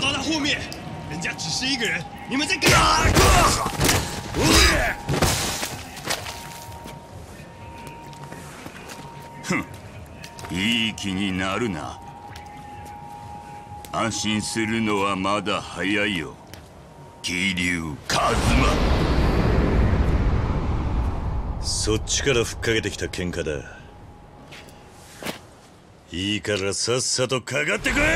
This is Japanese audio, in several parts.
到他后面，人家只是一个人，你们在干嘛？ 哼，いい気になるな。安心するのはまだ早いよ、桐生一馬。 そっちからふっかけてきた喧嘩だ。いいからさっさとかかってこい。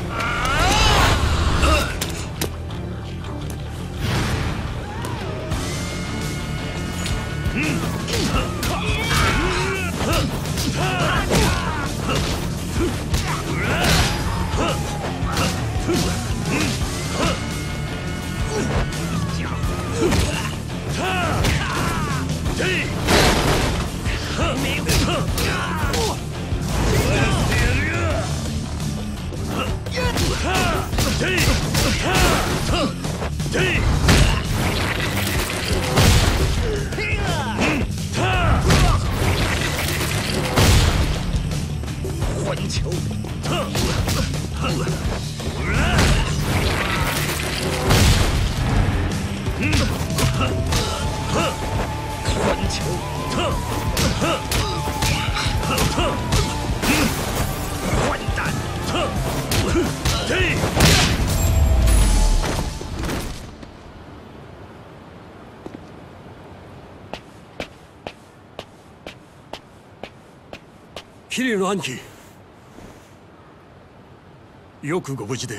混球！混球！混蛋！ 桐生の兄貴、よくご無事で。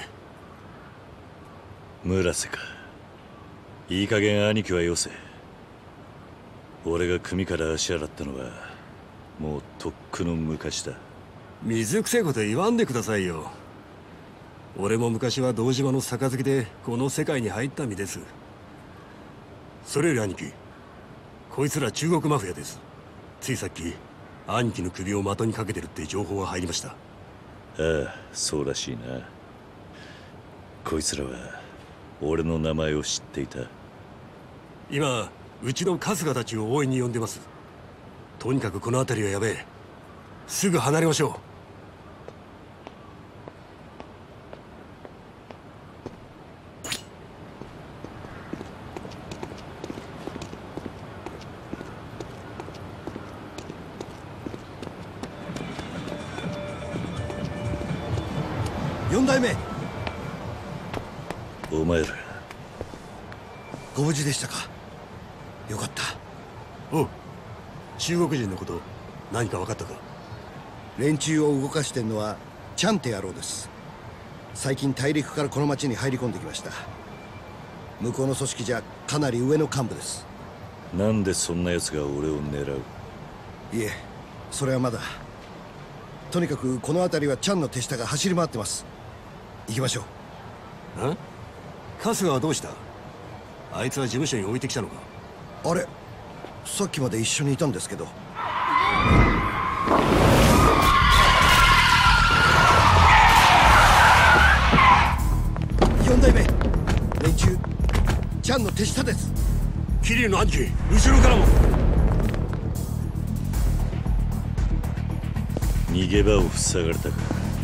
村瀬か。いい加減兄貴はよせ。俺が組から足洗ったのはもうとっくの昔だ。 水くせえこと言わんでくださいよ。俺も昔は堂島の杯でこの世界に入った身です。それより兄貴、こいつら中国マフィアです。ついさっき兄貴の首を的にかけてるって情報が入りました。 ああ、そうらしいな。こいつらは俺の名前を知っていた。 今うちの春日たちを応援に呼んでます。とにかくこの辺りはやべえ。すぐ離れましょう。 4代目、 お前らご無事でしたか。よかった。 おう、中国人のこと何か分かったか。 連中を動かしてんのはチャンって野郎です。最近大陸からこの町に入り込んできました。向こうの組織じゃかなり上の幹部です。 なんでそんな奴が俺を狙う？ いえ、それはまだ。とにかくこの辺りはチャンの手下が走り回ってます。行きましょう。 ん？春日はどうした？あいつは事務所に置いてきたのか？ あれ、さっきまで一緒にいたんですけど。4代目、連中チャンの手下です。 桐生の兄貴、後ろからも。 逃げ場を塞がれたか。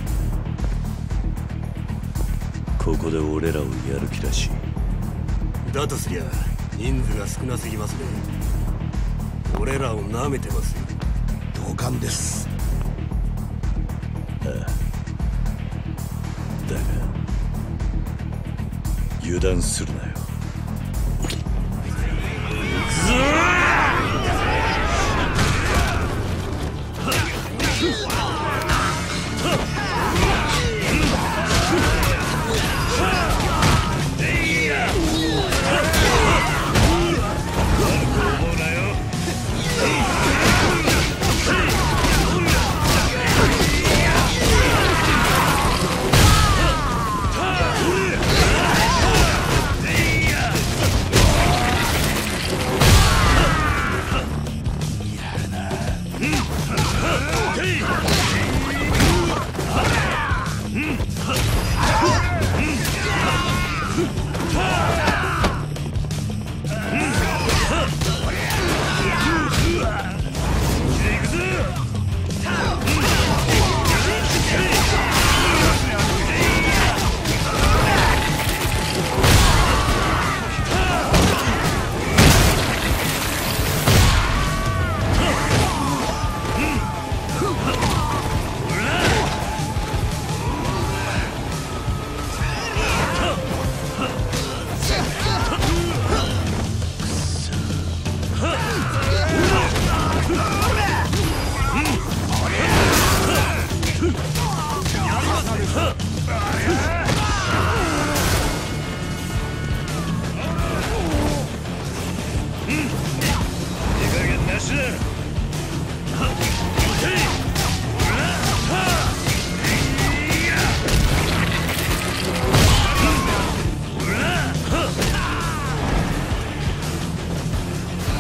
ここで俺らをやる気らしい。 だとすりゃ人数が少なすぎますね。俺らを舐めてますよ。 同感です。 ああ、だが油断するなよ。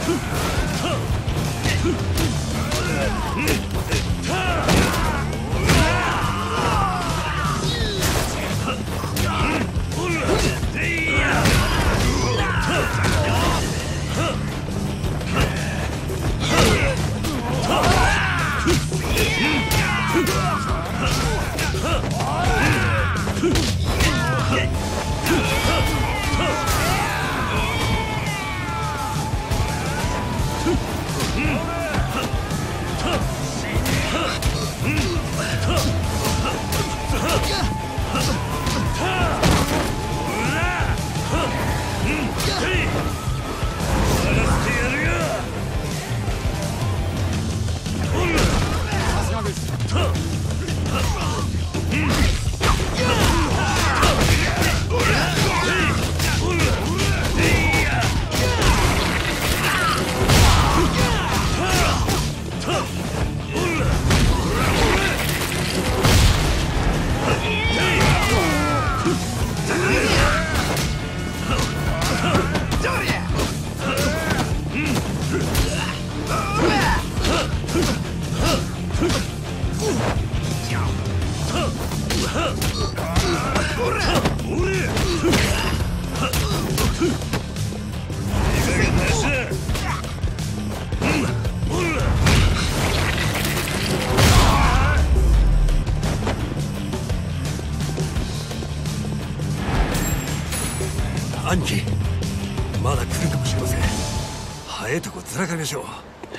兄貴、まだ来るかもしれません。早いとこずらかりましょう。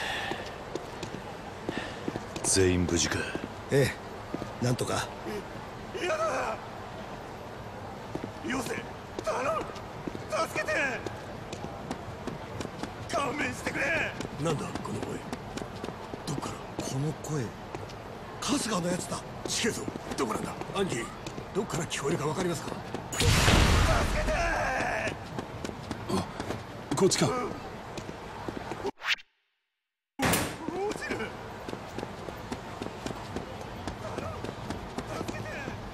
全員無事か？ ええ、なんとか。 嫌だ。よせ、頼む、助けて。勘弁してくれ。 なんだこの声。どっから？ この声、春日のやつだ。 チケゾ、どこなんだ？兄貴、どっから聞こえるかわかりますか？ 助けて。 こっちか。 落ちる。助けて。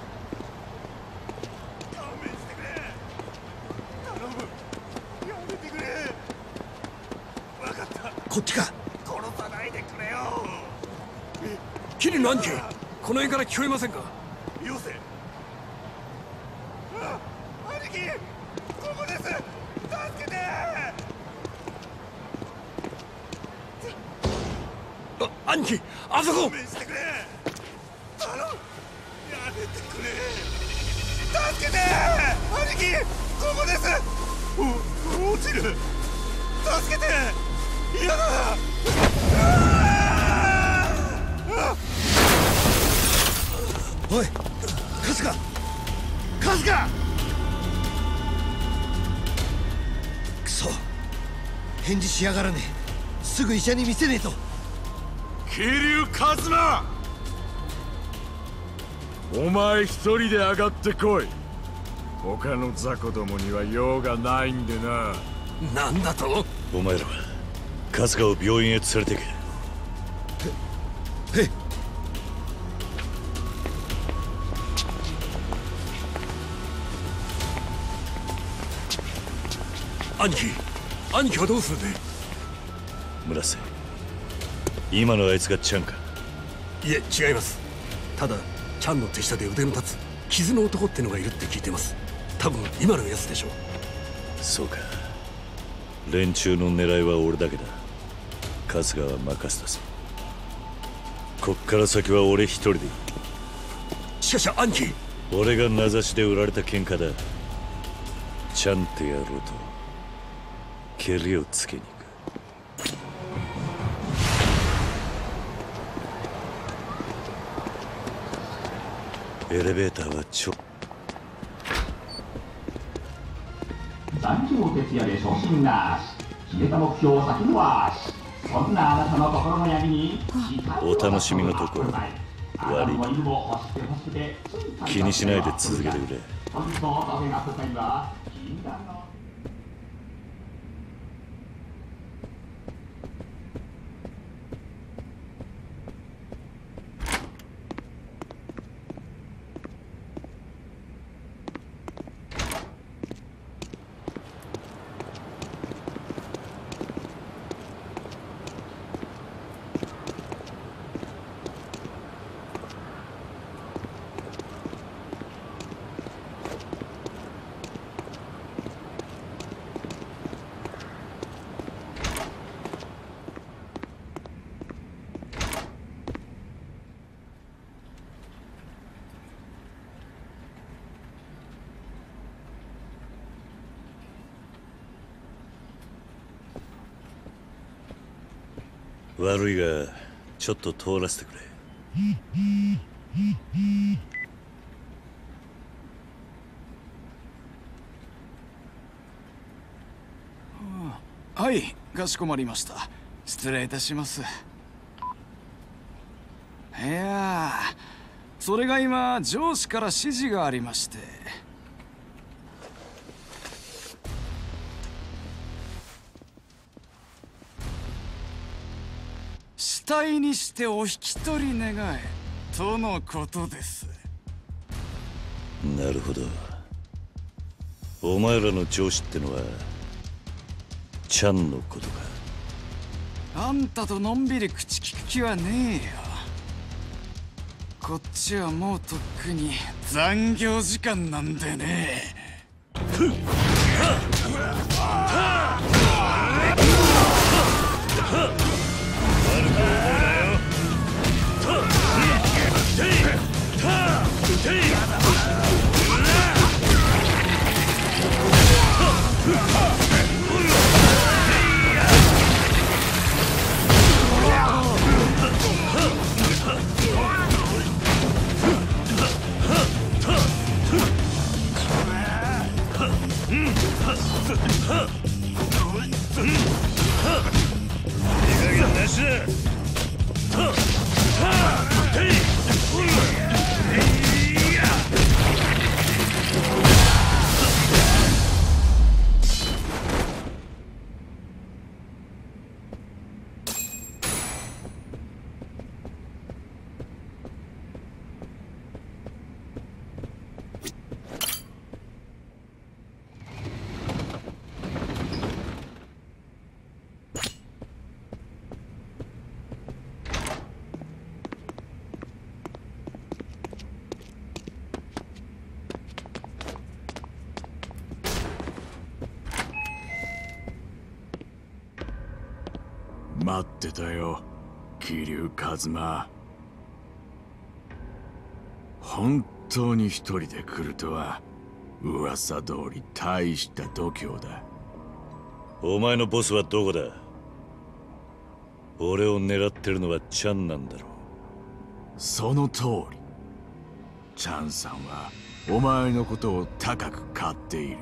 勘弁してくれ。頼む、やめてくれ。分かった。 こっちか。 殺さないでくれよ。 キリの兄貴、この辺から聞こえませんか？ よせ。兄貴、ここです。助けて。 兄貴、あそこ！ 勘弁してくれ。頼む、やめてくれ。助けて。兄貴、ここです。落ちる。助けて。嫌だ。 おい、春日、春日。くそ、返事しやがらねえ。すぐ医者に見せねえと。 桐生一馬、お前一人で上がってこい。他の雑魚どもには用がないんでな。 なんだと？ お前らは春日を病院へ連れてけ。 へい。 兄貴はどうするんで？ 村瀬、今のあいつがチャンか？ いえ、違います。ただチャンの手下で腕の立つ傷の男ってのがいるって聞いてます。多分今のやつでしょう。 そうか。連中の狙いは俺だけだ。春日は任せたぞ。こっから先は俺一人でいい。 しかし兄貴、 俺が名指しで売られた喧嘩だ。チャンってやろうとケリをつけに行く。エレベーターは残業徹夜で初心なし、決めた目標を先延ばし。そんなあなたの心の闇にお楽しみのところ悪い。気にしないで続けてくれ。 本日のカフェが舞台は禁断の悪いがちょっと通らせてくれ。 はい、かしこまりました。失礼いたします。いやそれが今上司から指示がありまして。死体にしてお引き取り願えとのことです。 なるほど。お前らの上司ってのはちゃんのことか。 あんたとのんびり口聞く気はねえよ。こっちはもうとっくに残業時間なんでね。待ってたよ、桐生一馬。本当に一人で来るとは噂通り大した度胸だ。 お前のボスはどこだ？俺を狙ってるのはチャンなんだろう。 その通り。チャンさんはお前のことを高く買っている。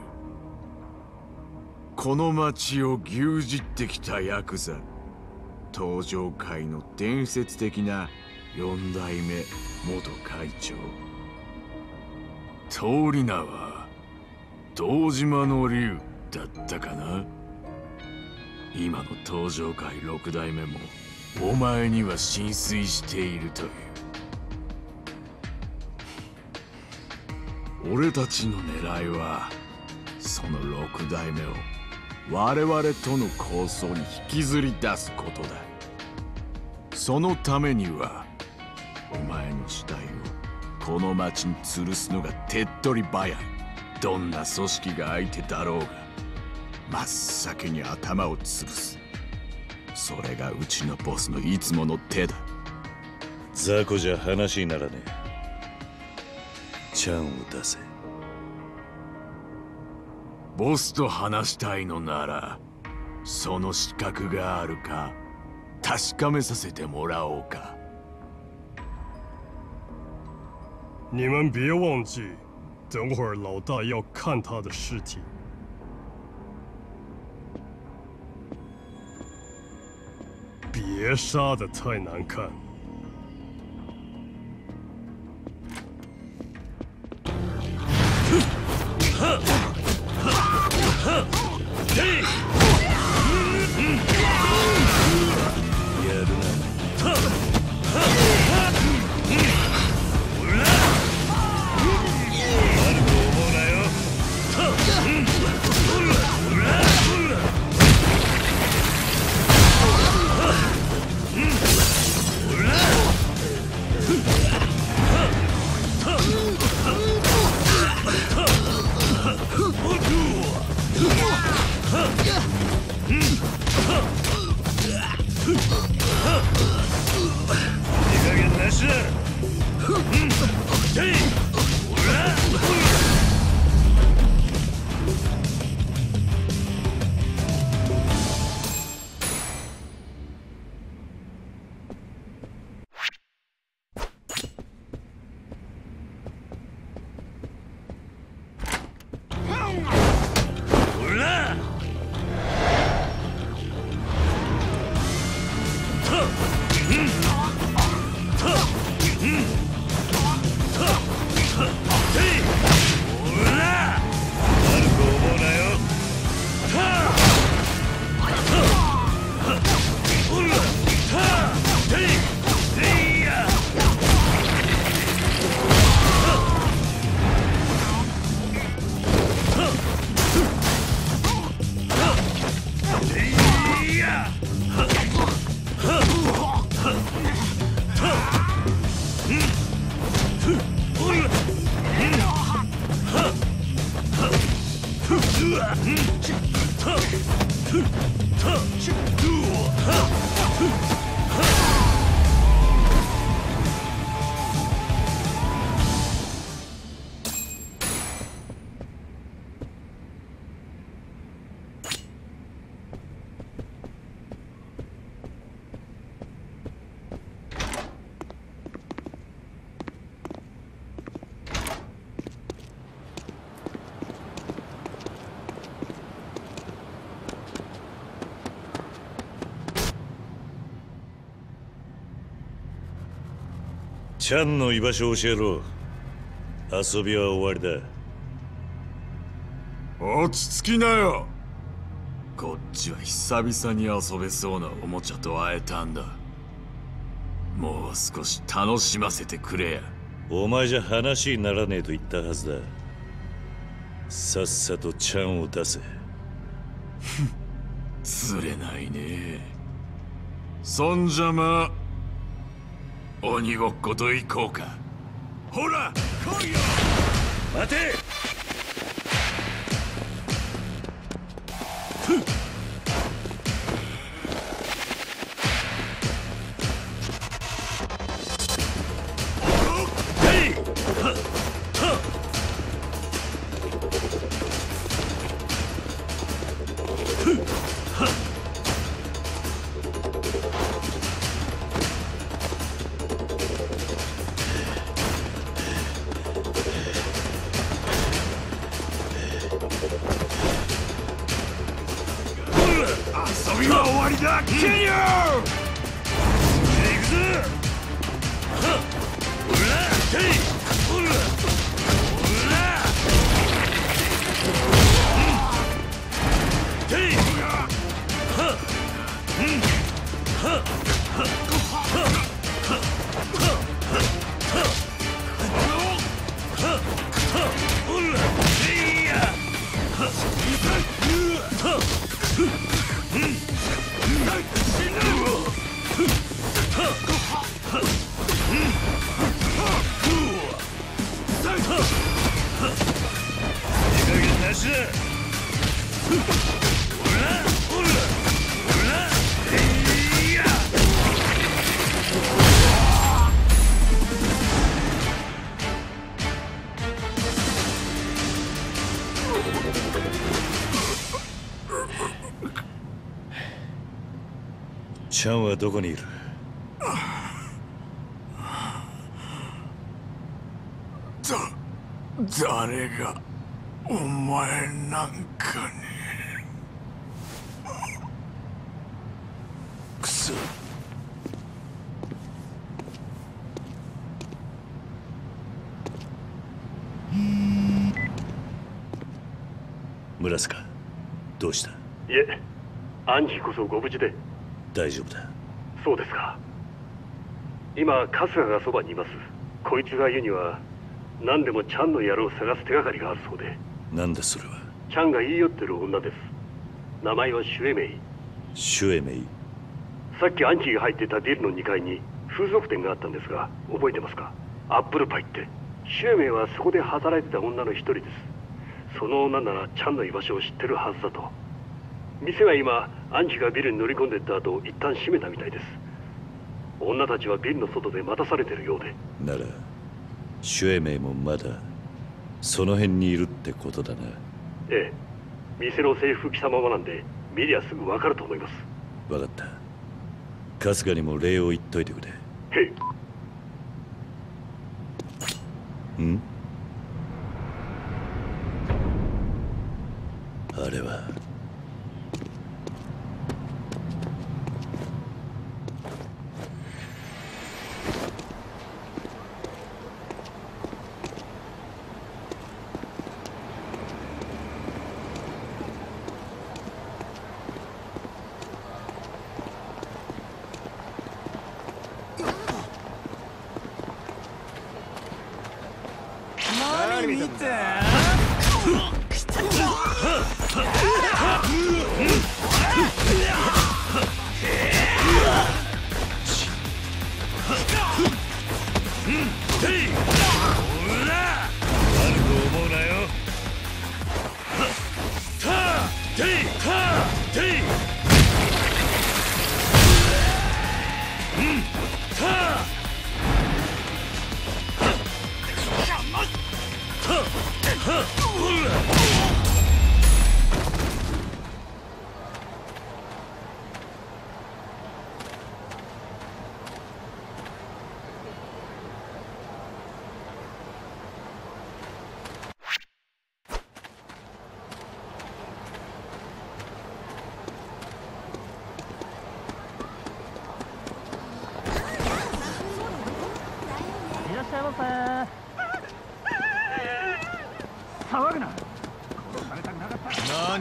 この町を牛耳ってきたヤクザ、東上界の伝説的な四代目元会長。通り名は堂島の竜だったかな。今の東上界六代目もお前には心酔しているという。俺たちの狙いはその六代目を我々との抗争に引きずり出すことだ。そのためにはお前の死体をこの町に吊るすのが手っ取り早い。どんな組織が相手だろうが真っ先に頭を潰す。それがうちのボスのいつもの手だ。 雑魚じゃ話にならねえ。チャンを出せ。 ボスと話したいのならその資格があるか確かめさせてもらおうか。 你们别忘记，等会儿老大要看他的尸体。别杀得太难看。 チャンの居場所を教えろ。遊びは終わりだ。 落ち着きなよ。こっちは久々に遊べそうなおもちゃと会えたんだ。もう少し楽しませてくれや。 お前じゃ話にならねえと言ったはずだ。さっさとチャンを出せ。 釣れないね。そんじゃまあ鬼ごっこと行こうか。ほら来いよ。 待て。 遊びは終わりだ、ケニョー。行くぞ。 チャンはどこにいる？ 誰がお前なんかに。くそ。 村塚、どうした？ いえ、アンジーこそご無事で。 大丈夫だ。 そうですか。今春日がそばにいます。こいつが言うには何でもチャンの野郎を探す手がかりがあるそうで。 なんだそれは？ チャンが言い寄ってる女です。名前はシュエメイ。 シュエメイ？ さっきアンジーが入ってたビルの2階に風俗店があったんですが、覚えてますか？アップルパイって。シュエメイはそこで働いてた女の一人です。その女ならチャンの居場所を知ってるはずだと。店は今アンジーがビルに乗り込んでった後一旦閉めたみたいです。女たちはビルの外で待たされてるようで。 ならシュエメイもまだその辺にいるってことだな。 ええ、店の制服着たままなんで見りゃすぐ分かると思います。 分かった。春日にも礼を言っといてくれ。 へい。 ん？あれは見て。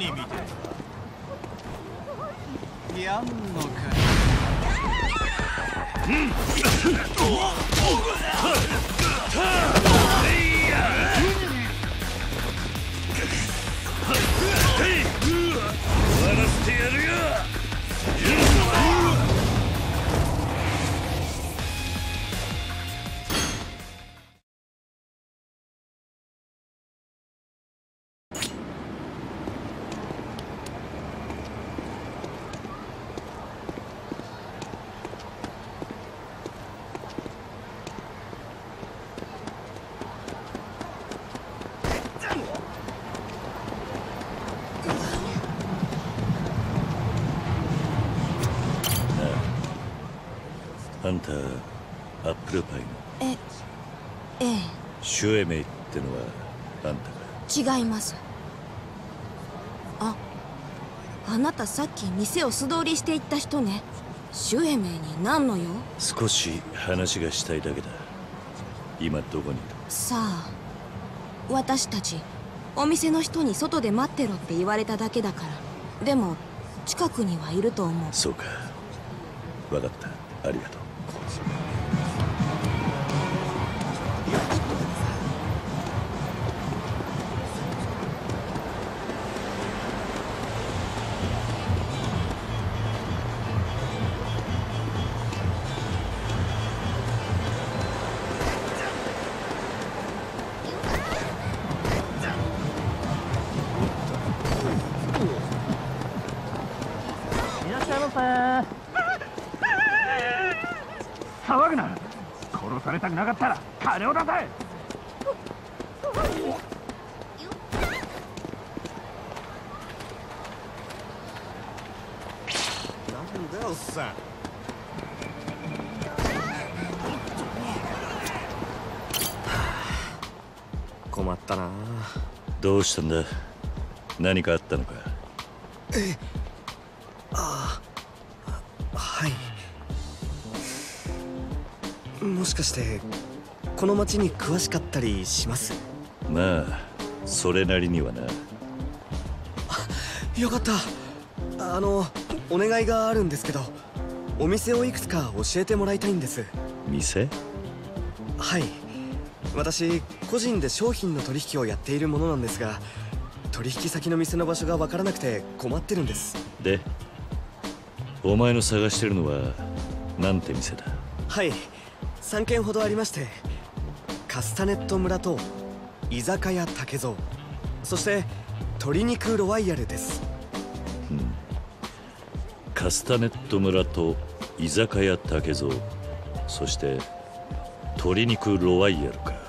見てやんのかい。 終わらせてやるよ。あんたアップルパイのええシュエメイってのはあんた違います。あなたさっき店を素通りしていった人ね。シュエメイに何の用？ 少し話がしたいだけだ。今どこにいる？ さあ、私たちお店の人に外で待ってろって言われただけだから。でも近くにはいると思う。 そうか、分かった、ありがとう。 騒ぐな。殺されたくなかったら金を出せ。 なんだよおっさん。困ったな。 どうしたんだ？何かあったのか？ はい。もしかしてこの町に詳しかったりします？ まあそれなりにはな。 よかった。お願いがあるんですけど、お店をいくつか教えてもらいたいんです。 店？ はい、私個人で商品の取引をやっているものなんですが、取引先の店の場所が分からなくて困ってるんです。 で、お前の探してるのはなんて店だ？ はい、3軒ほどありまして、カスタネット村と居酒屋竹蔵、そして鶏肉ロワイヤルです。 カスタネット村と居酒屋竹蔵、そして鶏肉ロワイヤルか。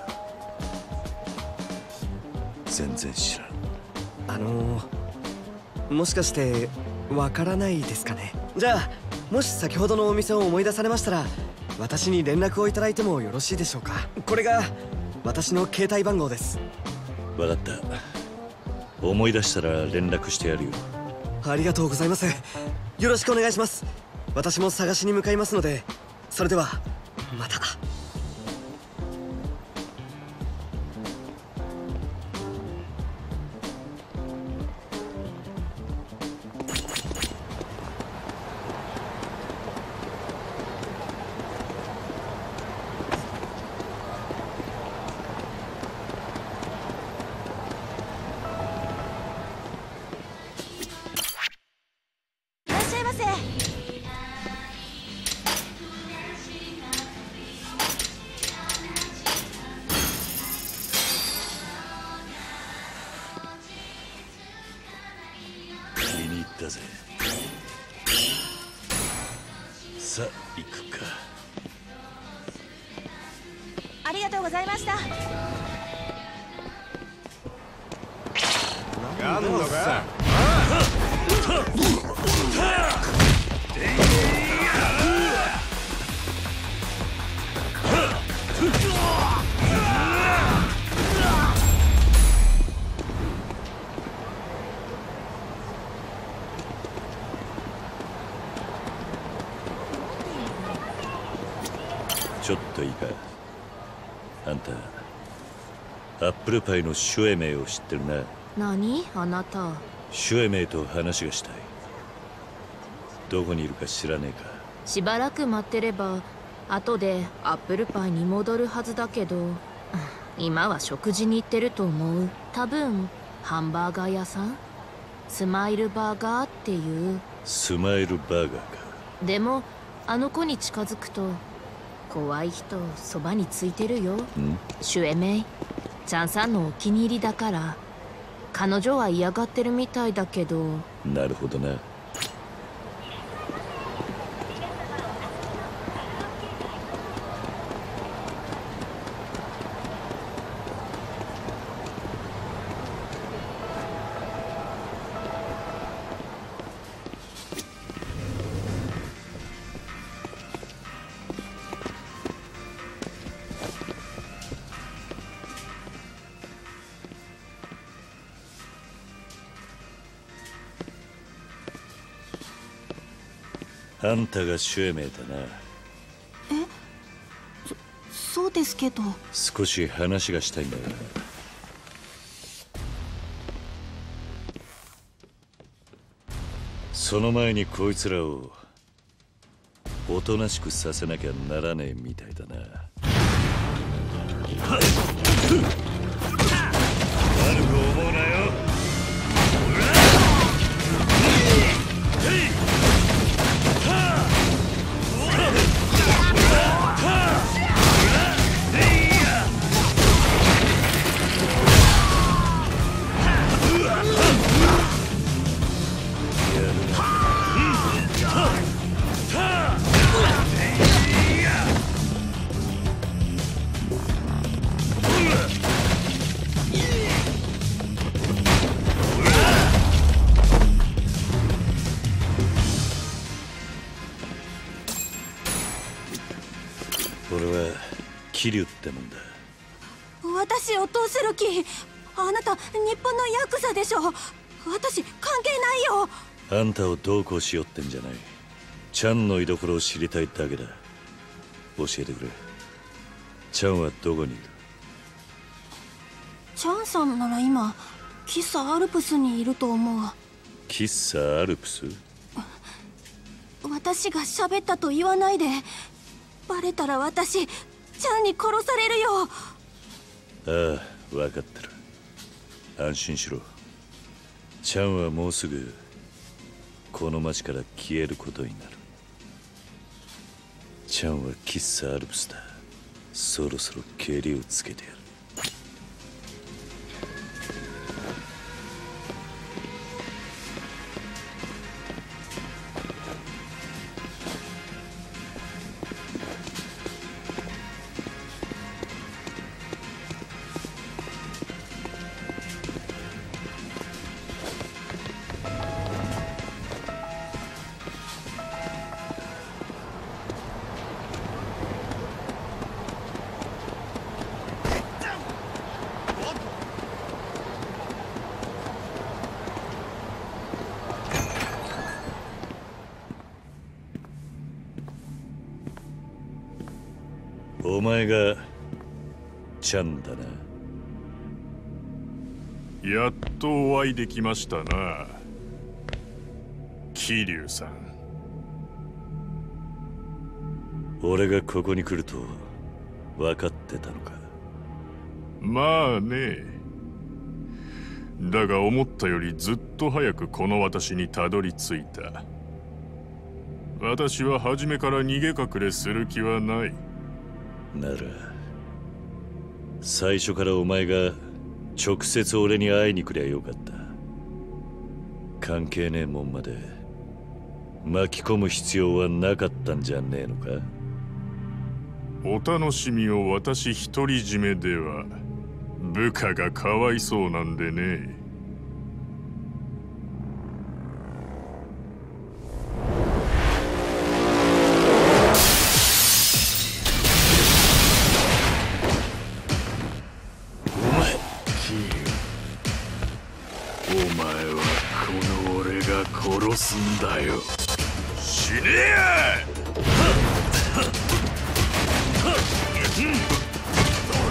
全然知らん。 もしかしてわからないですかね。じゃあもし先ほどのお店を思い出されましたら、私に連絡をいただいてもよろしいでしょうか。これが私の携帯番号です。 分かった。思い出したら連絡してやるよ。 ありがとうございます。よろしくお願いします。私も探しに向かいますので、それではまた。 だぜ。さあ行くか。 ありがとうございました。 やんのか？ ちょっといいか。あんたアップルパイのシュエメイを知ってるな。 何あなた。 シュエメイと話がしたい。どこにいるか知らねえか。 しばらく待ってれば後でアップルパイに戻るはずだけど、今は食事に行ってると思う。多分ハンバーガー屋さん、スマイルバーガーっていう。 スマイルバーガーか。 でもあの子に近づくと怖い人そばについてるよ。シュエメイ、チャンさんのお気に入りだから。彼女は嫌がってるみたいだけど。 なるほどな。あんたがシュエメイだな。 そうですけど。 少し話がしたいんだが。その前にこいつらをおとなしくさせなきゃならねえみたいだな。悪く思うなよ。俺は桐生ってもんだ。 私をどうする気？あなた日本のヤクザでしょ。私関係ないよ。 あんたをどうこうしよってんじゃない。チャンの居所を知りたいだけだ。教えてくれ。チャンはどこにいる？ チャンさんなら今喫茶アルプスにいると思う。 喫茶アルプス？ 私が喋ったと言わないで。バレたら私チャンに殺されるよ。 ああ、分かってる。安心しろ。チャンはもうすぐこの町から消えることになる。チャンは喫茶アルプスだ。そろそろケリをつけてやる。お前がチャンだな。 やっとお会いできましたな、桐生さん。 俺がここに来ると分かってたのか。 まあね。だが思ったよりずっと早くこの私にたどり着いた。私は初めから逃げ隠れする気はない。 なら最初からお前が直接俺に会いに来りゃよかった。関係ねえもんまで巻き込む必要はなかったんじゃねえのか。 お楽しみを私独り占めでは部下がかわいそうなんでね。殺すんだよ。死ねや！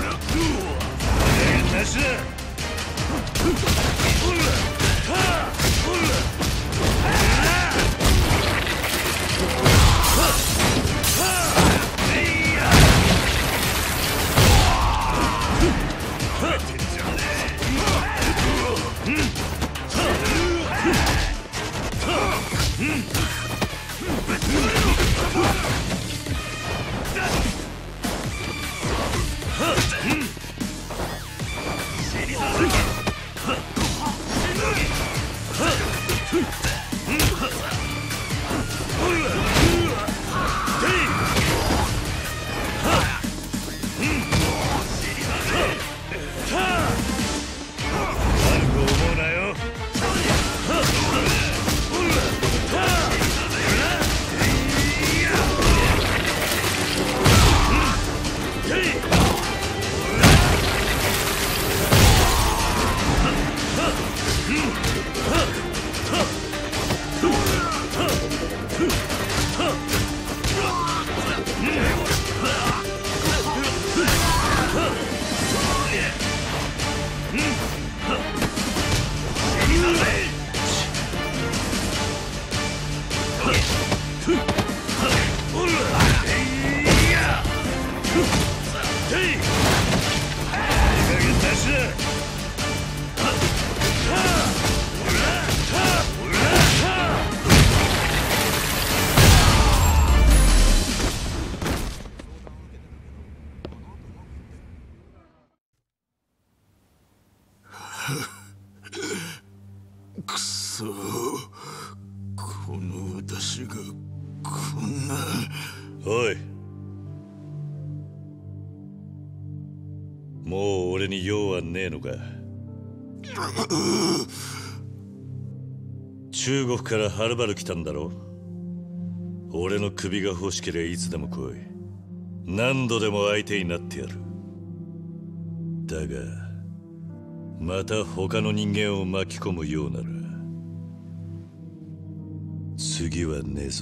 なしだ。 くそ、この私がこんな。 おい、もう俺に用はねえのか。中国からはるばる来たんだろ。俺の首が欲しけりゃいつでも来い。何度でも相手になってやる。だがまた他の人間を巻き込むようなら次はねえぞ。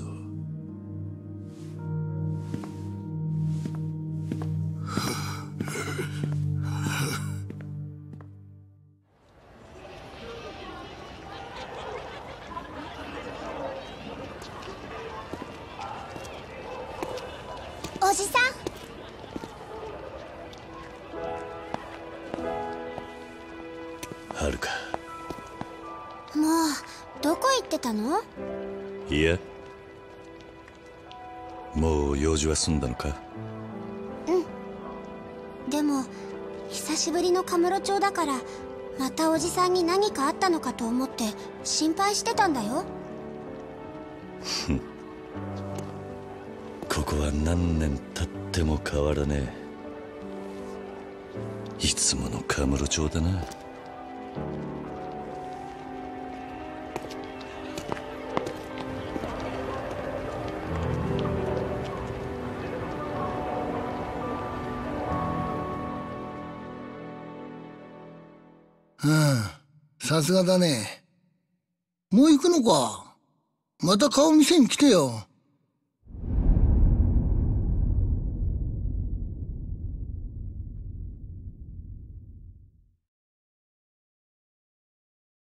おじさん。 はるか。 もうどこ行ってたの？ いや、もう用事は済んだのか。 でも久しぶりのカムロ町だからまたおじさんに何かあったのかと思って心配してたんだよ。 ここは何年経っても変わらねえ。いつものカムロ町だな。 さすがだね。もう行くのか。また顔見せに来てよ。